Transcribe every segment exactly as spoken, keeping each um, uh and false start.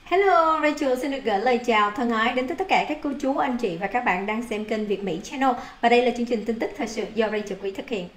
Hello, Rachel xin được gửi lời chào thân ái đến tất cả các cô chú, anh chị và các bạn đang xem kênh Việt Mỹ Channel. Và đây là chương trình tin tức thời sự do Rachel Quý thực hiện.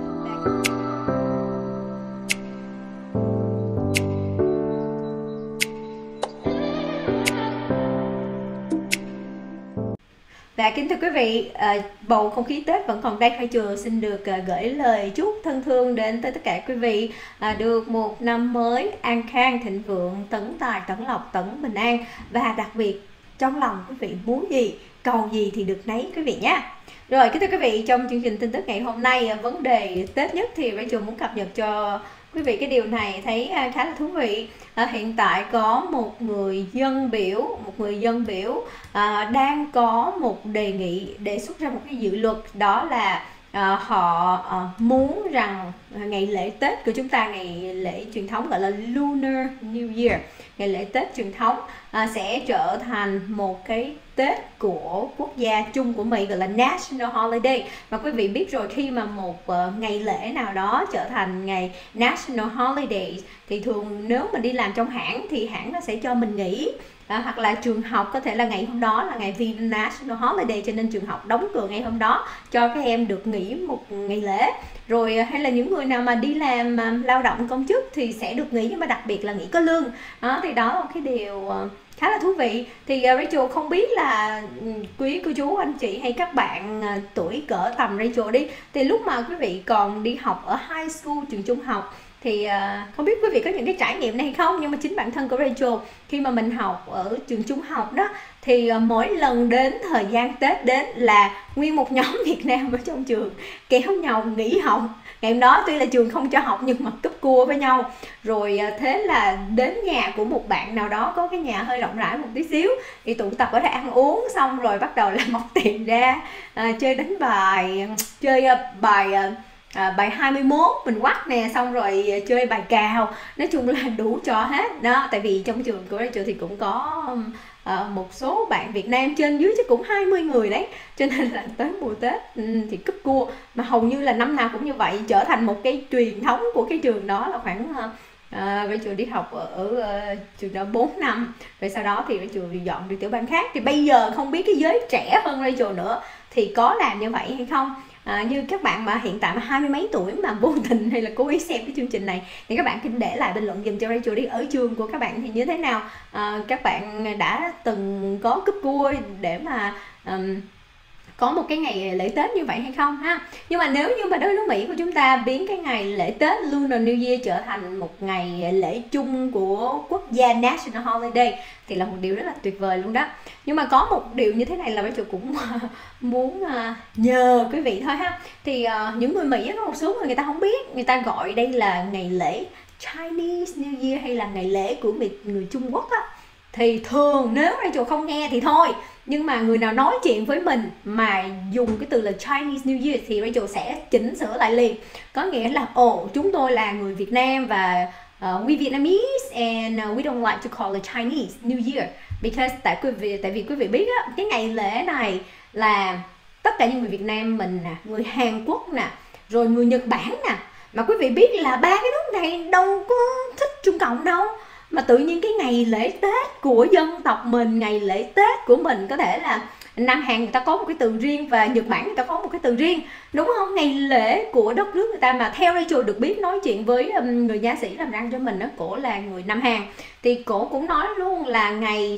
Và kính thưa quý vị, bầu không khí Tết vẫn còn đây. Rachel xin được gửi lời chúc thân thương đến tới tất cả quý vị được một năm mới an khang, thịnh vượng, tấn tài, tấn lộc, tấn bình an. Và đặc biệt trong lòng quý vị muốn gì, cầu gì thì được nấy quý vị nhé. Rồi kính thưa quý vị, trong chương trình tin tức ngày hôm nay, vấn đề Tết nhất thì Rachel muốn cập nhật cho quý vị cái điều này thấy khá là thú vị. À, hiện tại có một người dân biểu, một người dân biểu à, đang có một đề nghị đề xuất ra một cái dự luật, đó là à, họ à, muốn rằng ngày lễ Tết của chúng ta, ngày lễ truyền thống gọi là Lunar New Year, ngày lễ Tết truyền thống à, sẽ trở thành một cái Tết của quốc gia chung của Mỹ, gọi là National Holiday. Và quý vị biết rồi, khi mà một uh, ngày lễ nào đó trở thành ngày National Holiday thì thường nếu mình đi làm trong hãng thì hãng nó sẽ cho mình nghỉ. À, hoặc là trường học có thể là ngày hôm đó là ngày The National Holiday, cho nên trường học đóng cửa ngày hôm đó cho các em được nghỉ một ngày lễ. Rồi hay là những người nào mà đi làm uh, lao động công chức thì sẽ được nghỉ, nhưng mà đặc biệt là nghỉ có lương. Đó, thì đó là cái điều uh, khá là thú vị. Thì uh, Rachel không biết là quý cô chú, anh chị hay các bạn uh, tuổi cỡ tầm Rachel đi, thì lúc mà quý vị còn đi học ở high school, trường trung học, thì uh, không biết quý vị có những cái trải nghiệm này hay không, nhưng mà chính bản thân của Rachel khi mà mình học ở trường trung học đó, thì uh, mỗi lần đến thời gian Tết đến là nguyên một nhóm Việt Nam ở trong trường kéo nhau nghỉ học. Ngày hôm đó tuy là trường không cho học nhưng mà cúp cua với nhau. Rồi uh, thế là đến nhà của một bạn nào đó có cái nhà hơi rộng rãi một tí xíu thì tụ tập ở đây ăn uống, xong rồi bắt đầu là móc tiền ra uh, chơi đánh bài, chơi uh, bài uh, À, bài hai mươi mốt mình quắt nè, xong rồi chơi bài cào, nói chung là đủ trò hết đó. Tại vì trong trường của Rachel thì cũng có uh, một số bạn Việt Nam, trên dưới chứ cũng hai mươi người đấy, cho nên là tới mùa Tết um, thì cúp cua, mà hầu như là năm nào cũng như vậy, trở thành một cái truyền thống của cái trường đó. Là khoảng uh, uh, Rachel đi học ở, ở uh, trường đó bốn năm, rồi sau đó thì Rachel đi dọn đi tiểu bang khác. Thì bây giờ không biết cái giới trẻ hơn Rachel nữa thì có làm như vậy hay không. À, như các bạn mà hiện tại mà hai mươi mấy tuổi mà vô tình hay là cố ý xem cái chương trình này thì các bạn xin để lại bình luận dùm cho Rachel đi, ở trường của các bạn thì như thế nào. À, các bạn đã từng có cúp cua để mà um, có một cái ngày lễ Tết như vậy hay không ha. Nhưng mà nếu như mà đất nước Mỹ của chúng ta biến cái ngày lễ Tết Lunar New Year trở thành một ngày lễ chung của quốc gia National Holiday thì là một điều rất là tuyệt vời luôn đó. Nhưng mà có một điều như thế này là Rachel cũng muốn nhờ quý vị thôi ha. Thì uh, những người Mỹ có một số người người ta không biết, người ta gọi đây là ngày lễ Chinese New Year hay là ngày lễ của người Trung Quốc á. Thì thường nếu Rachel không nghe thì thôi, nhưng mà người nào nói chuyện với mình mà dùng cái từ là Chinese New Year thì Rachel sẽ chỉnh sửa lại liền. Có nghĩa là ồ, chúng tôi là người Việt Nam và uh, we Vietnamese and uh, we don't like to call it Chinese New Year because tại quý vị tại vì quý vị biết á, cái ngày lễ này là tất cả những người Việt Nam mình nè, người Hàn Quốc nè, rồi người Nhật Bản nè, mà quý vị biết là ba cái nước này đâu có thích Trung Cộng đâu, mà tự nhiên cái ngày lễ Tết của dân tộc mình, ngày lễ Tết của mình có thể là Nam Hàn người ta có một cái từ riêng và Nhật Bản người ta có một cái từ riêng, đúng không? Ngày lễ của đất nước người ta, mà theo Rachel được biết nói chuyện với người nha sĩ làm răng cho mình đó, cổ là người Nam Hàn, thì cổ cũng nói luôn là ngày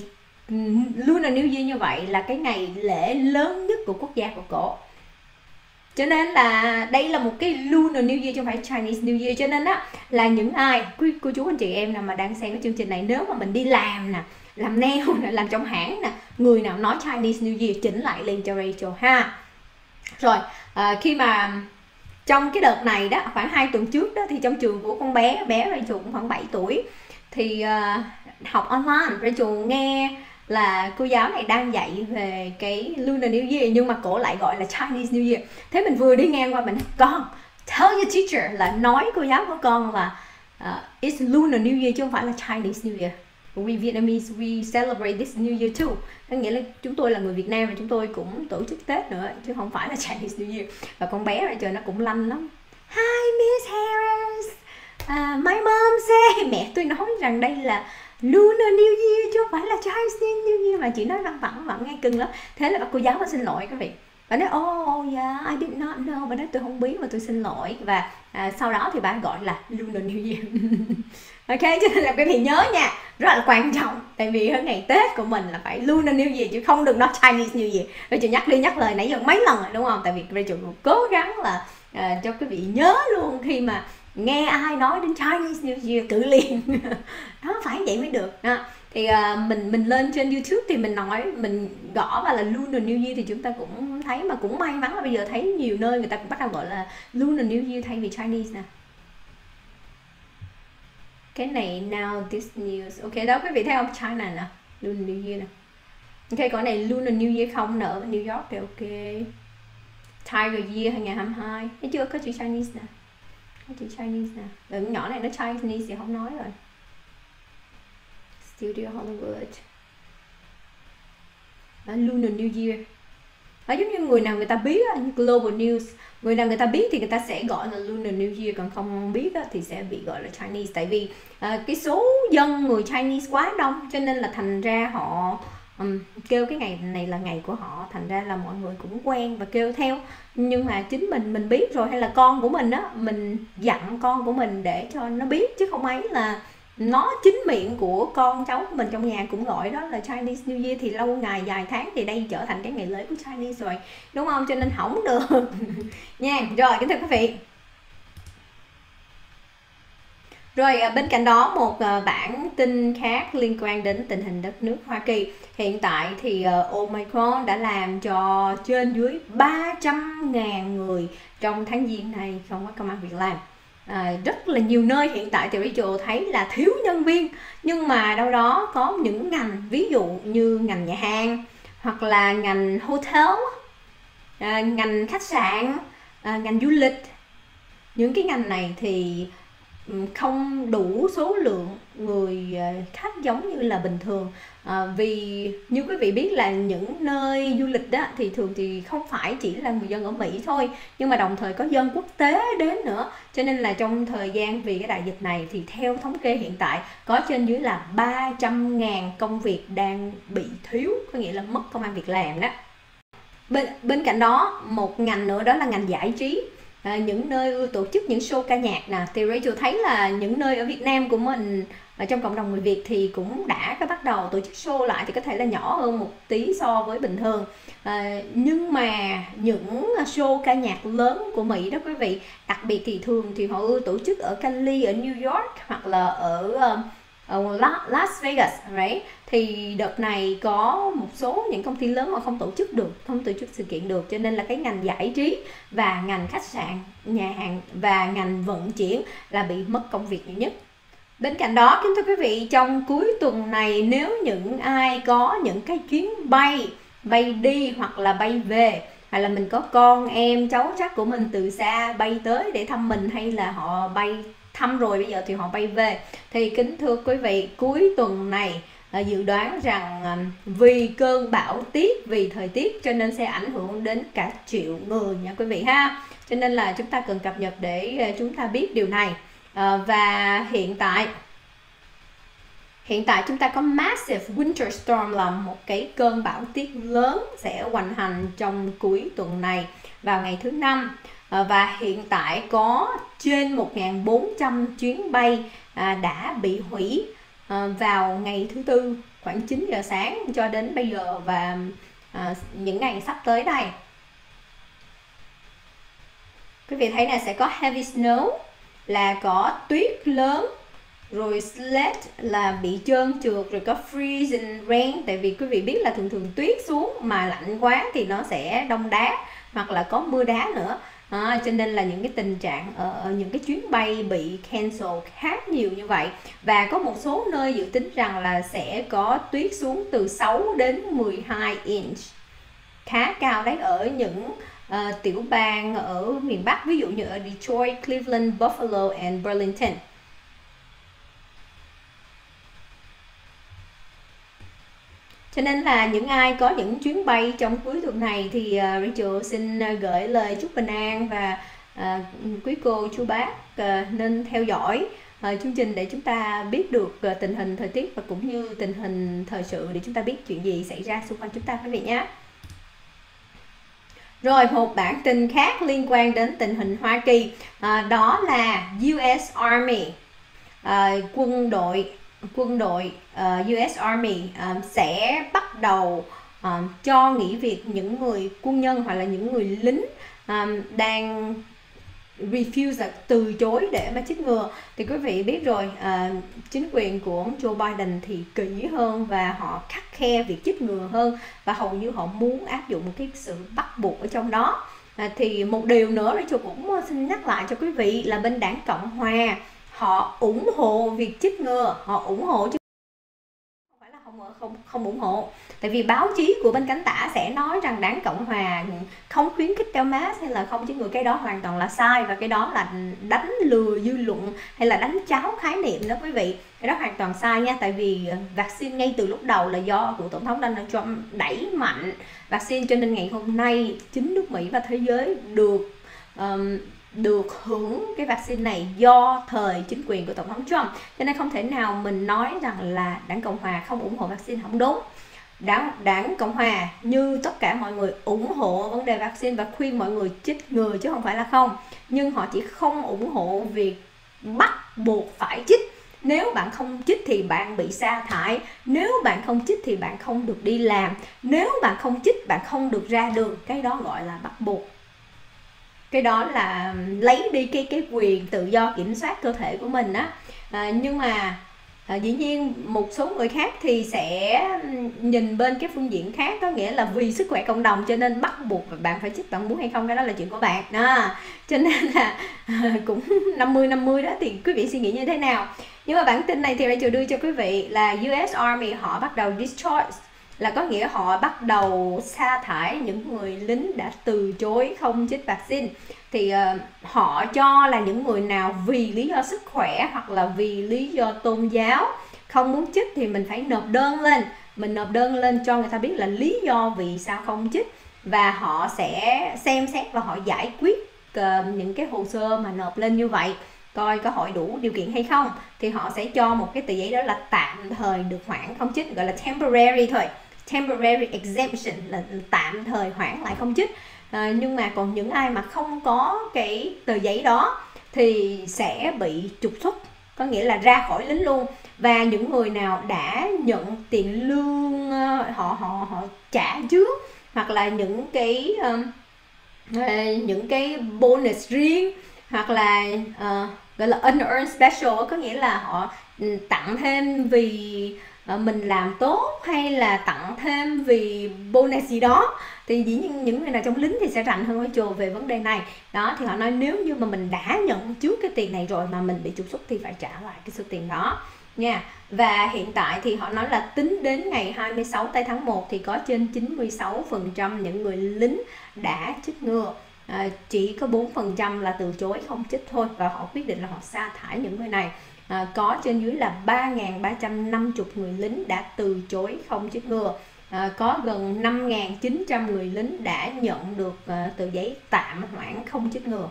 Lunar New Year như vậy là cái ngày lễ lớn nhất của quốc gia của cổ. Cho nên là đây là một cái Lunar New Year chứ không phải Chinese New Year. Cho nên á là những ai quý cô chú anh chị em nào mà đang xem cái chương trình này, nếu mà mình đi làm nè, làm nail nè, làm trong hãng nè, người nào nói Chinese New Year chỉnh lại lên cho Rachel ha. Rồi à, khi mà trong cái đợt này đó, khoảng hai tuần trước đó, thì trong trường của con bé bé Rachel cũng khoảng bảy tuổi thì uh, học online, Rachel nghe là cô giáo này đang dạy về cái Lunar New Year nhưng mà cổ lại gọi là Chinese New Year. Thế mình vừa đi ngang qua mình nói, con tell your teacher là nói cô giáo của con là uh, it's Lunar New Year chứ không phải là Chinese New Year. We Vietnamese we celebrate this New Year too. Có nghĩa là chúng tôi là người Việt Nam và chúng tôi cũng tổ chức Tết nữa chứ không phải là Chinese New Year. Và con bé rồi trời nó cũng lanh lắm. Hi Miss Harris, uh, my mom say, mẹ tôi nói rằng đây là Lunar New Year chứ không phải là Chinese New Year, mà chị nói văng vẳng vẳng nghe cưng lắm. Thế là cô giáo có xin lỗi các vị. Bà nói oh yeah I did not know, bà nói tôi không biết và tôi xin lỗi. Và à, sau đó thì bà gọi là Lunar New Year. Ok, cho nên là quý vị nhớ nha, rất là quan trọng. Tại vì ở ngày Tết của mình là phải Lunar New Year chứ không được nói Chinese New Year. Rachel nhắc đi nhắc lời nãy giờ mấy lần rồi đúng không? Tại vì Rachel cố gắng là à, cho quý vị nhớ luôn, khi mà nghe ai nói đến Chinese New Year cự liền. Đó, phải vậy mới được đó. Thì uh, mình mình lên trên YouTube thì mình nói, mình gõ vào là Lunar New Year thì chúng ta cũng thấy, mà cũng may mắn là bây giờ thấy nhiều nơi người ta cũng bắt đầu gọi là Lunar New Year thay vì Chinese nè. Cái này now this news. Ok đó quý vị thấy không, China nè, Lunar New Year nè. Ok, còn này Lunar New Year không nợ New York thì ok. Tiger Year hai nghìn không trăm hai mươi hai. Thấy chưa, có chữ Chinese nè, có chữ Chinese nè. Rồi nhỏ này nó Chinese thì không nói rồi. Studio Hollywood. Đó, Lunar New Year. Đó, giống như người nào người ta biết Global News, người nào người ta biết thì người ta sẽ gọi là Lunar New Year, còn không biết thì sẽ bị gọi là Chinese. Tại vì à, cái số dân người Chinese quá đông, cho nên là thành ra họ um, kêu cái ngày này là ngày của họ, thành ra là mọi người cũng quen và kêu theo. Nhưng mà chính mình mình biết rồi, hay là con của mình á, mình dặn con của mình để cho nó biết, chứ không ấy là nó chính miệng của con cháu của mình trong nhà cũng gọi đó là Chinese New Year, thì lâu ngày dài tháng thì đây trở thành cái ngày lễ của Chinese rồi, đúng không? Cho nên không được nha. Rồi kính thưa quý vị, rồi bên cạnh đó một bản tin khác liên quan đến tình hình đất nước Hoa Kỳ. Hiện tại thì Omicron đã làm cho trên dưới ba trăm ngàn người trong tháng Giêng này không có công ăn việc làm. À, rất là nhiều nơi hiện tại thì Rachel thấy là thiếu nhân viên, nhưng mà đâu đó có những ngành, ví dụ như ngành nhà hàng, hoặc là ngành hotel, à, ngành khách sạn, à, ngành du lịch. Những cái ngành này thì không đủ số lượng người khách giống như là bình thường. À, vì như quý vị biết là những nơi du lịch đó thì thường thì không phải chỉ là người dân ở Mỹ thôi, nhưng mà đồng thời có dân quốc tế đến nữa. Cho nên là trong thời gian vì cái đại dịch này thì theo thống kê hiện tại có trên dưới là ba trăm ngàn công việc đang bị thiếu, có nghĩa là mất công ăn việc làm đó. Bên, bên cạnh đó một ngành nữa đó là ngành giải trí. À, những nơi tổ chức những show ca nhạc nè, thì Rachel thấy là những nơi ở Việt Nam của mình, ở trong cộng đồng người Việt thì cũng đã có bắt đầu tổ chức show lại, thì có thể là nhỏ hơn một tí so với bình thường. À, nhưng mà những show ca nhạc lớn của Mỹ đó quý vị, đặc biệt thì thường thì họ ưa tổ chức ở Cali, ở New York, hoặc là ở ở Las Vegas, right? Thì đợt này có một số những công ty lớn mà không tổ chức được, không tổ chức sự kiện được, cho nên là cái ngành giải trí và ngành khách sạn, nhà hàng và ngành vận chuyển là bị mất công việc nhiều nhất. Bên cạnh đó kính thưa quý vị, trong cuối tuần này nếu những ai có những cái chuyến bay bay đi hoặc là bay về, hay là mình có con em cháu chắc của mình từ xa bay tới để thăm mình, hay là họ bay thăm rồi bây giờ thì họ bay về, thì kính thưa quý vị, cuối tuần này à, dự đoán rằng à, vì cơn bão tuyết, vì thời tiết cho nên sẽ ảnh hưởng đến cả triệu người nha quý vị ha. Cho nên là chúng ta cần cập nhật để à, chúng ta biết điều này. À, và hiện tại hiện tại chúng ta có massive winter storm, là một cái cơn bão tuyết lớn sẽ hoành hành trong cuối tuần này vào ngày thứ năm. À, và hiện tại có trên một nghìn bốn trăm chuyến bay à, đã bị hủy à, vào ngày thứ Tư khoảng chín giờ sáng cho đến bây giờ, và à, những ngày sắp tới đây. Quý vị thấy là sẽ có heavy snow, là có tuyết lớn, rồi sled là bị trơn trượt, rồi có freezing rain. Tại vì quý vị biết là thường thường tuyết xuống mà lạnh quá thì nó sẽ đông đá, hoặc là có mưa đá nữa. À, cho nên là những cái tình trạng ở, ở những cái chuyến bay bị cancel khá nhiều như vậy. Và có một số nơi dự tính rằng là sẽ có tuyết xuống từ sáu đến mười hai inch, khá cao đấy, ở những uh, tiểu bang ở miền Bắc, ví dụ như ở Detroit, Cleveland, Buffalo and Burlington. Cho nên là những ai có những chuyến bay trong cuối tuần này thì uh, Rachel xin uh, gửi lời chúc bình an, và uh, quý cô chú bác uh, nên theo dõi uh, chương trình để chúng ta biết được uh, tình hình thời tiết và cũng như tình hình thời sự để chúng ta biết chuyện gì xảy ra xung quanh chúng ta quý vị nhé. Rồi một bản tin khác liên quan đến tình hình Hoa Kỳ, à, đó là u ét Army, à, quân đội quân đội uh, u ét Army uh, sẽ bắt đầu uh, cho nghỉ việc những người quân nhân hoặc là những người lính um, đang refuse, từ chối để mà chích ngừa. Thì quý vị biết rồi, à, chính quyền của Joe Biden thì kỹ hơn và họ khắt khe việc chích ngừa hơn, và hầu như họ muốn áp dụng cái sự bắt buộc ở trong đó. À, thì một điều nữa Rachel cũng xin nhắc lại cho quý vị là bên đảng Cộng Hòa họ ủng hộ việc chích ngừa, họ ủng hộ chứ không phải là không không không ủng hộ. Tại vì báo chí của bên cánh tả sẽ nói rằng đảng Cộng Hòa không khuyến khích đeo mask hay là không chích ngừa, cái đó hoàn toàn là sai, và cái đó là đánh lừa dư luận hay là đánh cháo khái niệm đó quý vị. Cái đó hoàn toàn sai nha, tại vì vaccine ngay từ lúc đầu là do của Tổng thống Donald Trump đẩy mạnh vaccine, cho nên ngày hôm nay chính nước Mỹ và thế giới được um, được hưởng cái vaccine này do thời chính quyền của Tổng thống Trump. Cho nên không thể nào mình nói rằng là đảng Cộng Hòa không ủng hộ vaccine, không đúng. Đảng, đảng Cộng Hòa như tất cả mọi người ủng hộ vấn đề vaccine và khuyên mọi người chích ngừa chứ không phải là không. Nhưng họ chỉ không ủng hộ việc bắt buộc phải chích. Nếu bạn không chích thì bạn bị sa thải. Nếu bạn không chích thì bạn không được đi làm. Nếu bạn không chích bạn không được ra đường. Cái đó gọi là bắt buộc. Cái đó là lấy đi cái, cái quyền tự do kiểm soát cơ thể của mình á. À, nhưng mà À, dĩ nhiên một số người khác thì sẽ nhìn bên cái phương diện khác, có nghĩa là vì sức khỏe cộng đồng cho nên bắt buộc bạn phải chích, bạn muốn hay không cái đó là chuyện của bạn đó. Cho nên là à, cũng năm mươi năm mươi đó, thì quý vị suy nghĩ như thế nào. Nhưng mà bản tin này thì Rachel đưa cho quý vị là u ét Army họ bắt đầu discharge, là có nghĩa họ bắt đầu sa thải những người lính đã từ chối không chích vaccine. Thì uh, họ cho là những người nào vì lý do sức khỏe hoặc là vì lý do tôn giáo không muốn chích thì mình phải nộp đơn lên. Mình nộp đơn lên cho người ta biết là lý do vì sao không chích, và họ sẽ xem xét và họ giải quyết uh, những cái hồ sơ mà nộp lên như vậy, coi có hội đủ điều kiện hay không. Thì họ sẽ cho một cái tờ giấy đó là tạm thời được hoãn không chích, gọi là temporary thôi. Temporary exemption là tạm thời hoãn lại không chích. À, nhưng mà còn những ai mà không có cái tờ giấy đó thì sẽ bị trục xuất, có nghĩa là ra khỏi lính luôn. Và những người nào đã nhận tiền lương họ họ họ trả trước, hoặc là những cái um, những cái bonus riêng, hoặc là uh, gọi là unearned special, có nghĩa là họ tặng thêm vì mình làm tốt, hay là tặng thêm vì bonus gì đó. Thì dĩ nhiên những người nào trong lính thì sẽ rành hơn Rachel về vấn đề này đó. Thì họ nói nếu như mà mình đã nhận trước cái tiền này rồi mà mình bị trục xuất thì phải trả lại cái số tiền đó nha. Và hiện tại thì họ nói là tính đến ngày hai mươi sáu tây tháng một thì có trên chín mươi sáu phần trăm những người lính đã chích ngừa. À, chỉ có bốn phần trăm là từ chối không chích thôi, và họ quyết định là họ sa thải những người này. À, có trên dưới là ba nghìn ba trăm năm mươi người lính đã từ chối không chích ngừa. À, có gần năm nghìn chín trăm người lính đã nhận được uh, tờ giấy tạm hoãn không chích ngừa.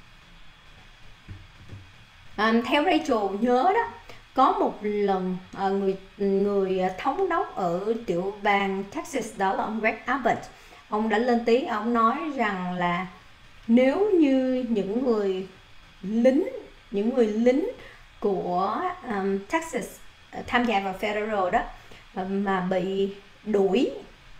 À, theo Rachel nhớ đó, có một lần uh, người người thống đốc ở tiểu bang Texas, đó là ông Greg Abbott, ông đã lên tiếng, ông nói rằng là nếu như những người lính những người lính của um, Texas uh, tham gia vào federal đó uh, mà bị đuổi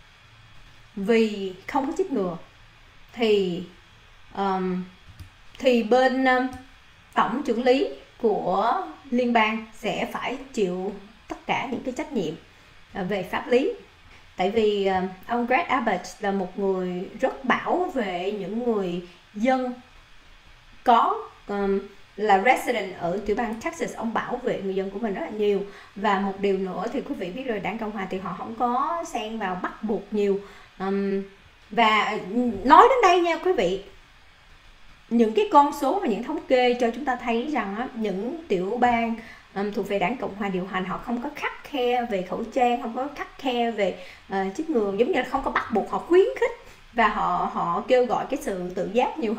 vì không có chích ngừa thì um, thì bên um, tổng trưởng lý của liên bang sẽ phải chịu tất cả những cái trách nhiệm uh, về pháp lý. Tại vì uh, ông Greg Abbott là một người rất bảo vệ những người dân có um, là resident ở tiểu bang Texas. Ông bảo vệ người dân của mình rất là nhiều. Và một điều nữa thì quý vị biết rồi, đảng Cộng Hòa thì họ không có xen vào bắt buộc nhiều. um, Và nói đến đây nha quý vị, những cái con số và những thống kê cho chúng ta thấy rằng á, những tiểu bang um, thuộc về đảng Cộng Hòa điều hành họ không có khắt khe về khẩu trang, không có khắt khe về uh, chích ngừa, giống như là không có bắt buộc, họ khuyến khích và họ họ kêu gọi cái sự tự giác nhiều hơn.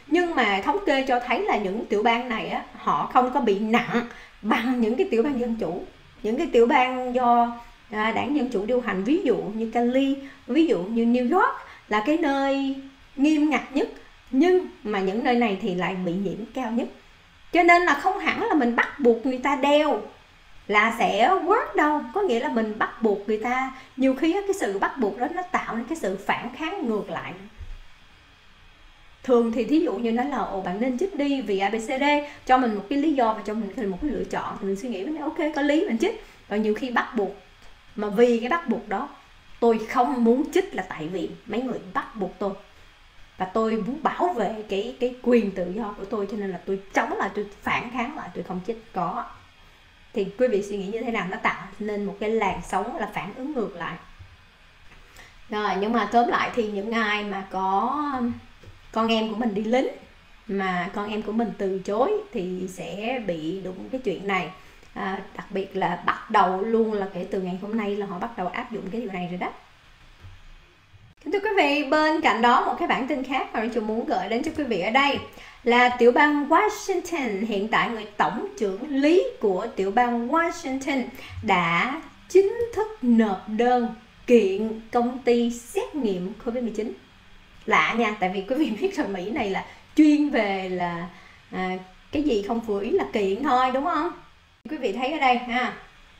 Nhưng mà thống kê cho thấy là những tiểu bang này á, họ không có bị nặng bằng những cái tiểu bang dân chủ. Những cái tiểu bang do à, đảng Dân Chủ điều hành, ví dụ như Cali, ví dụ như New York là cái nơi nghiêm ngặt nhất, nhưng mà những nơi này thì lại bị nhiễm cao nhất. Cho nên là không hẳn là mình bắt buộc người ta đeo là sẽ work đâu. Có nghĩa là mình bắt buộc người ta, nhiều khi cái sự bắt buộc đó nó tạo nên cái sự phản kháng ngược lại. Thường thì thí dụ như nó là ồ bạn nên chích đi vì a bê xê đê, cho mình một cái lý do và cho mình một cái lựa chọn, thì mình suy nghĩ mình ok có lý mình chích. Và nhiều khi bắt buộc, mà vì cái bắt buộc đó tôi không muốn chích là tại vì mấy người bắt buộc tôi, và tôi muốn bảo vệ cái cái quyền tự do của tôi, cho nên là tôi chống lại, tôi phản kháng lại, tôi không chích. Có thì quý vị suy nghĩ như thế nào, nó tạo nên một cái làn sóng là phản ứng ngược lại. Rồi, nhưng mà tóm lại thì những ai mà có con em của mình đi lính mà con em của mình từ chối thì sẽ bị đụng cái chuyện này. À, đặc biệt là bắt đầu luôn là kể từ ngày hôm nay là họ bắt đầu áp dụng cái điều này rồi đó. Kính thưa quý vị, bên cạnh đó một cái bản tin khác mà tôi muốn gửi đến cho quý vị ở đây là tiểu bang Washington. Hiện tại người tổng trưởng lý của tiểu bang Washington đã chính thức nộp đơn kiện công ty xét nghiệm Covid mười chín. Lạ nha, tại vì quý vị biết rồi, Mỹ này là chuyên về là à, cái gì không vừa ý là kiện thôi, đúng không? Quý vị thấy ở đây ha,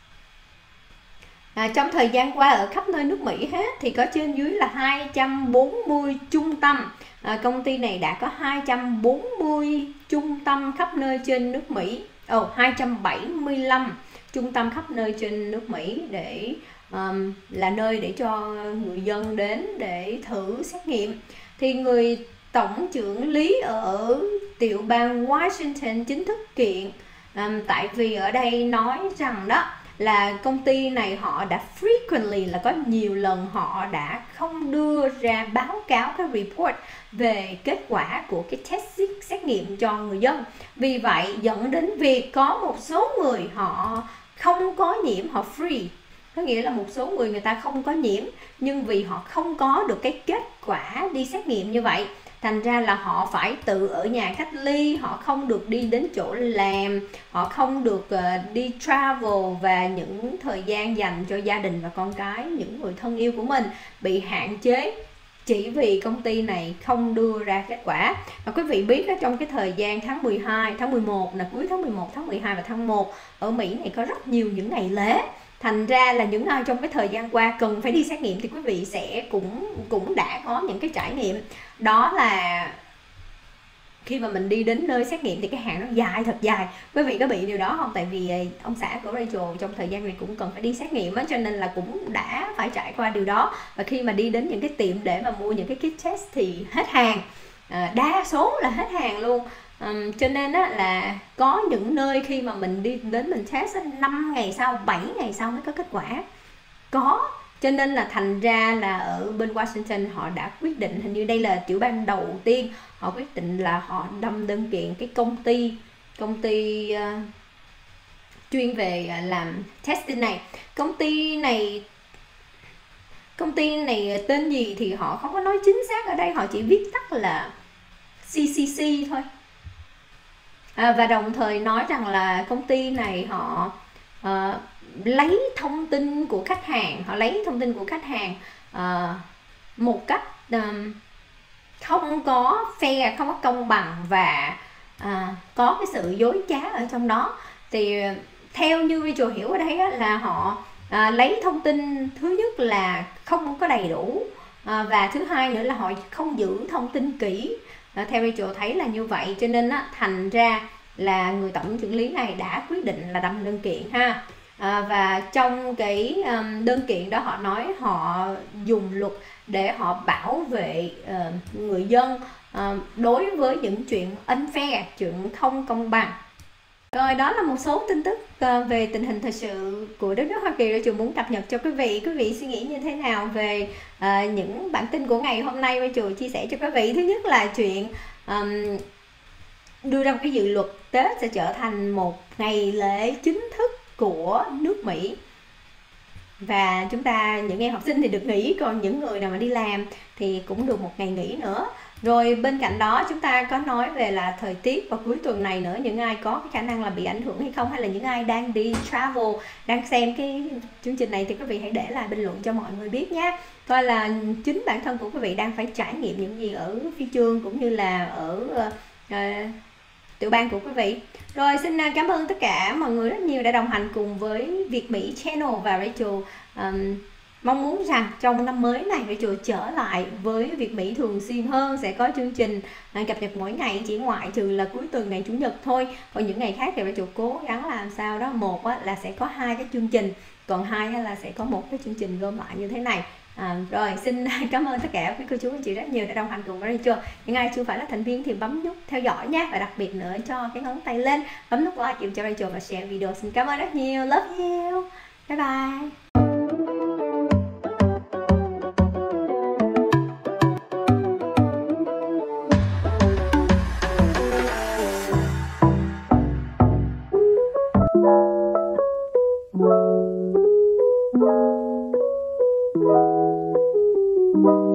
à, trong thời gian qua ở khắp nơi nước Mỹ hết thì có trên dưới là hai trăm bốn mươi trung tâm. À, công ty này đã có hai trăm bốn mươi trung tâm khắp nơi trên nước Mỹ. Ồ, oh, hai trăm bảy mươi lăm trung tâm khắp nơi trên nước Mỹ để um, là nơi để cho người dân đến để thử xét nghiệm. Thì người tổng trưởng lý ở tiểu bang Washington chính thức kiện, um, tại vì ở đây nói rằng đó là công ty này họ đã frequently, là có nhiều lần họ đã không đưa ra báo cáo cái report về kết quả của cái test xét nghiệm cho người dân. Vì vậy dẫn đến việc có một số người họ không có nhiễm, họ free, có nghĩa là một số người người ta không có nhiễm, nhưng vì họ không có được cái kết quả đi xét nghiệm như vậy, thành ra là họ phải tự ở nhà cách ly, họ không được đi đến chỗ làm, họ không được uh, đi travel, và những thời gian dành cho gia đình và con cái, những người thân yêu của mình bị hạn chế chỉ vì công ty này không đưa ra kết quả. Và quý vị biết đó, trong cái thời gian tháng mười hai, tháng mười một, là cuối tháng mười một, tháng mười hai và tháng một ở Mỹ này có rất nhiều những ngày lễ. Thành ra là những ai trong cái thời gian qua cần phải đi xét nghiệm thì quý vị sẽ cũng cũng đã có những cái trải nghiệm. Đó là khi mà mình đi đến nơi xét nghiệm thì cái hàng nó dài, thật dài. Quý vị có bị điều đó không? Tại vì ông xã của Rachel trong thời gian này cũng cần phải đi xét nghiệm á, cho nên là cũng đã phải trải qua điều đó. Và khi mà đi đến những cái tiệm để mà mua những cái kit test thì hết hàng, à, đa số là hết hàng luôn. Um, cho nên á, là có những nơi khi mà mình đi đến mình test năm ngày sau, bảy ngày sau mới có kết quả. Có, cho nên là thành ra là ở bên Washington họ đã quyết định, hình như đây là tiểu bang đầu tiên họ quyết định là họ đâm đơn kiện cái công ty công ty uh, chuyên về làm testing này. Công ty này công ty này tên gì thì họ không có nói chính xác ở đây, họ chỉ viết tắt là xê xê xê thôi. À, và đồng thời nói rằng là công ty này họ uh, lấy thông tin của khách hàng, họ lấy thông tin của khách hàng uh, một cách um, không có fair, không có công bằng, và uh, có cái sự dối trá ở trong đó. Thì theo như Rachel hiểu ở đây á, là họ uh, lấy thông tin, thứ nhất là không có đầy đủ, uh, và thứ hai nữa là họ không giữ thông tin kỹ. Uh, theo Rachel thấy là như vậy, cho nên á, thành ra là người tổng trưởng lý này đã quyết định là đâm đơn kiện ha. À, và trong cái um, đơn kiện đó họ nói họ dùng luật để họ bảo vệ uh, người dân uh, đối với những chuyện unfair, chuyện không công bằng. Rồi, đó là một số tin tức uh, về tình hình thời sự của đất nước Hoa Kỳ Rachel muốn cập nhật cho quý vị. Quý vị suy nghĩ như thế nào về uh, những bản tin của ngày hôm nay Rachel chia sẻ cho quý vị? Thứ nhất là chuyện um, đưa ra một cái dự luật Tết sẽ trở thành một ngày lễ chính thức của nước Mỹ, và chúng ta, những em học sinh thì được nghỉ, còn những người nào mà đi làm thì cũng được một ngày nghỉ nữa. Rồi bên cạnh đó chúng ta có nói về là thời tiết vào cuối tuần này nữa, những ai có cái khả năng là bị ảnh hưởng hay không, hay là những ai đang đi travel, đang xem cái chương trình này thì quý vị hãy để lại bình luận cho mọi người biết nhé. Coi là chính bản thân của quý vị đang phải trải nghiệm những gì ở phi trường cũng như là ở uh, tiểu bang của quý vị. Rồi xin cảm ơn tất cả mọi người rất nhiều đã đồng hành cùng với Việt Mỹ Channel, và Rachel um, mong muốn rằng trong năm mới này Rachel trở lại với Việt Mỹ thường xuyên hơn, sẽ có chương trình cập nhật mỗi ngày, chỉ ngoại trừ là cuối tuần ngày chủ nhật thôi. Còn những ngày khác thì Rachel cố gắng làm sao đó, một là sẽ có hai cái chương trình, còn hai là sẽ có một cái chương trình gom lại như thế này. À, rồi xin cảm ơn tất cả quý cô chú anh chị rất nhiều đã đồng hành cùng với Rachel. Những ai chưa phải là thành viên thì bấm nút theo dõi nhé, và đặc biệt nữa cho cái ngón tay lên bấm nút like giúp cho Rachel và share video. Xin cảm ơn rất nhiều, love you, bye bye. Thank you.